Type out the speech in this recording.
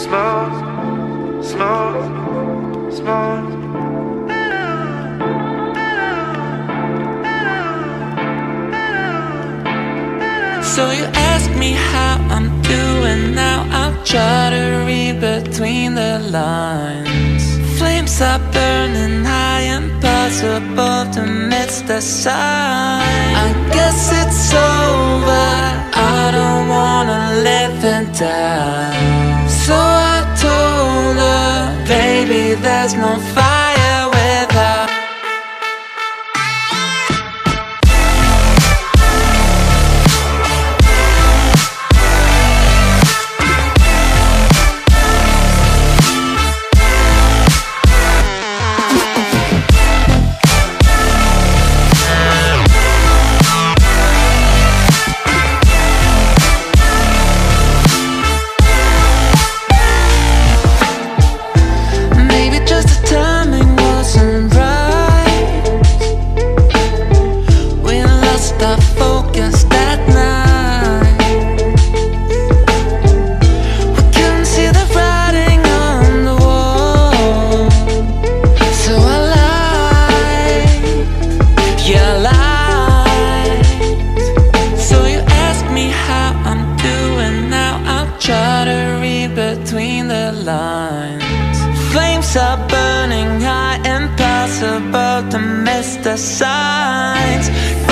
smooth, smooth, smooth. So you ask me how I'm doing now. I'll try to read between the lines. Flames are burning high, impossible to miss the sign. I guess it's over, I don't wanna live and die. So I told her, baby, there's no fire without. Between the lines, flames are burning high, impossible to miss the signs.